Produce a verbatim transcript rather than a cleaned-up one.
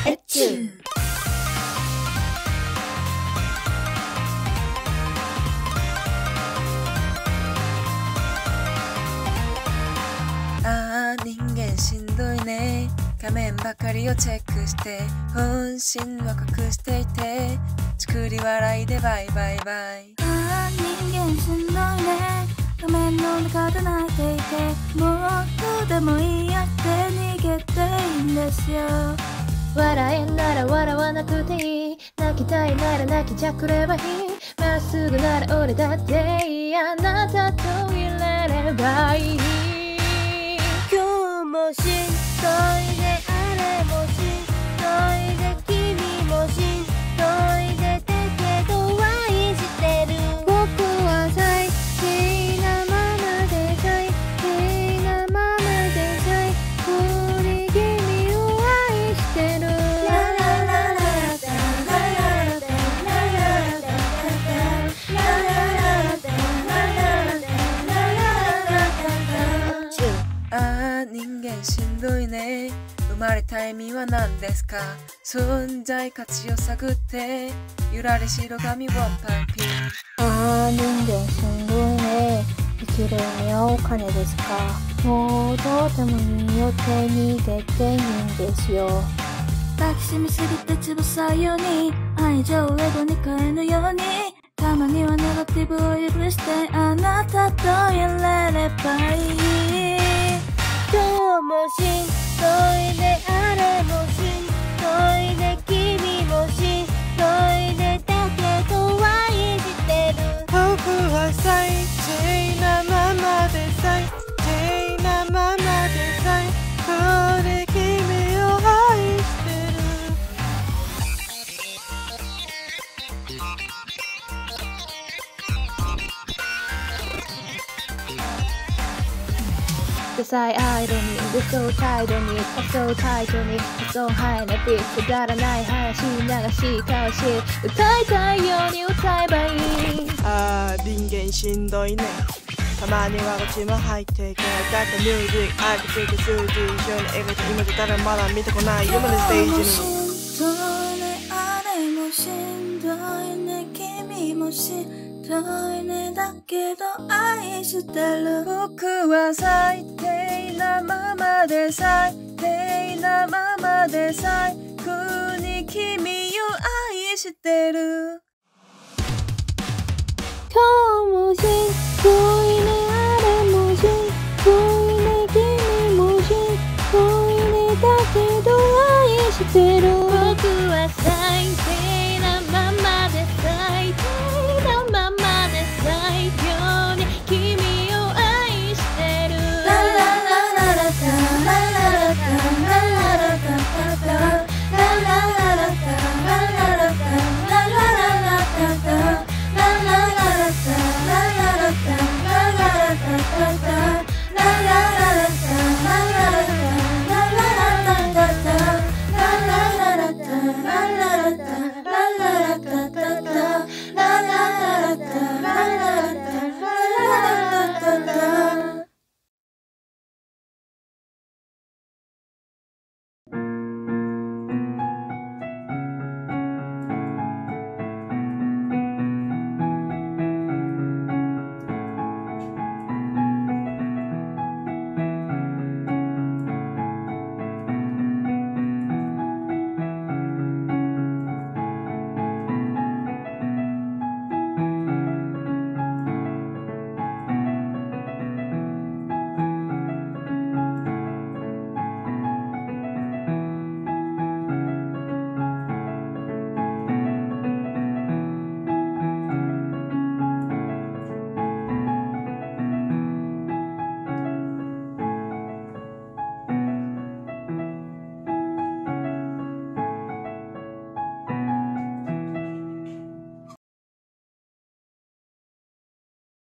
エッチュあー人間しんどいね。画面ばかりをチェックして本心は隠していて作り笑いでバイバイバイ。 あー人間しんどいね。画面の中で泣いていてもうどうでもいいやって逃げていいんですよ。 笑えんなら笑わなくていい。泣きたいなら泣きじゃくればいい。まっすぐなら俺だっていい。あなたといらればいい。今日もしんどいであれもしんどいで君もしんどいでだけど愛してる。僕は最低なままで最低なままで最高に君を愛してる。 あー人間しんどいね。生まれた意味は何ですか。存在価値を探ってゆられ白髪をパンピン。 ああ人間しんどいね。生きる意味はお金ですか。もうどうでもいいよって逃げていいんですよ。 抱きしめすぎてつぶさいように愛情をエゴに変えぬようにたまにはネガティブを許してあなたといらればいい。 今日もしんどいであれもしんどいで君もしんどいでだけど愛してる。 僕は最低なままで最低なままで最高で君を愛してる。 ダサいアイドルに嘘態度にそうタイトにそうハイなビーツくだらない話流し交わし歌いたいように歌えばいい。 あー人間しんどいね。たまにはこっちも入っていけ。だってミュージックアーティスト数字一緒に描いて今出たらまだ見たことない夢のステージに。 しんどいねあれもしんどいね君もしんどいねだけど愛してる。 僕は最低なままで最低なままで最高に君を愛してる。 今日もしんどいねあれもしんどいね君もしんどいねだけど愛してる。僕はさ